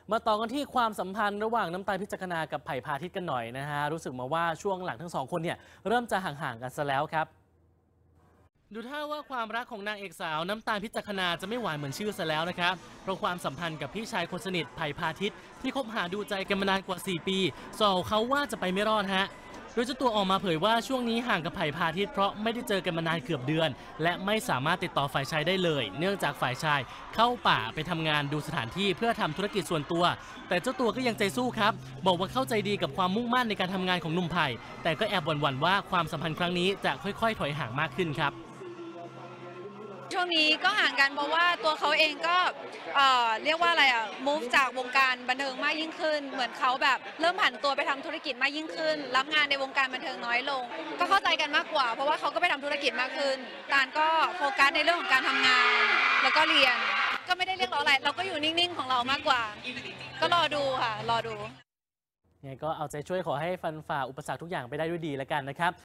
มาต่อกันที่ความสัมพันธ์ระหว่างน้ำตาลพิจักนากับไผ่พาทิตย์กันหน่อยนะฮะรู้สึกมาว่าช่วงหลังทั้งสองคนเนี่ยเริ่มจะห่างๆกันซะแล้วครับดูท่าว่าความรักของนางเอกสาวน้ำตาลพิจักนาจะไม่หวานเหมือนชื่อซะแล้วนะครับเพราะความสัมพันธ์กับพี่ชายคนสนิทไผ่พาทิตย์ที่คบหาดูใจกันมานานกว่า4 ปีส่อเขาว่าจะไปไม่รอดฮะโดยเจ้าตัวออกมาเผยว่าช่วงนี้ห่างกับไผ่พาทิตย์เพราะไม่ได้เจอกันมานานเกือบเดือนและไม่สามารถติดต่อฝ่ายชายได้เลยเนื่องจากฝ่ายชายเข้าป่าไปทำงานดูสถานที่เพื่อทำธุรกิจส่วนตัวแต่เจ้าตัวก็ยังใจสู้ครับบอกว่าเข้าใจดีกับความมุ่งมั่นในการทำงานของหนุ่มไผ่แต่ก็แอบหวั่นๆว่าความสัมพันธ์ครั้งนี้จะค่อยๆถอยห่างมากขึ้นครับช่วงนี้ก็ห่างกันเพราะว่าตัวเขาเองก็เรียกว่าอะไรmove จากวงการบันเทิงมากยิ่งขึ้นเหมือนเขาแบบเริ่มผันตัวไปทำธุรกิจมากยิ่งขึ้นรับงานในวงการบันเทิงน้อยลงก็เข้าใจกันมากกว่าเพราะว่าเขาก็ไปทำธุรกิจมากขึ้นตาลก็โฟกัสในเรื่องของการทำงานแล้วก็เรียนก็ไม่ได้เรียกร้องอะไรเราก็อยู่นิ่งๆของเรามากกว่าก็รอดูค่ะรอดูไงก็เอาใจช่วยขอให้ฟันฝ่าอุปสรรคทุกอย่างไปได้ด้วยดีแล้วกันนะครับ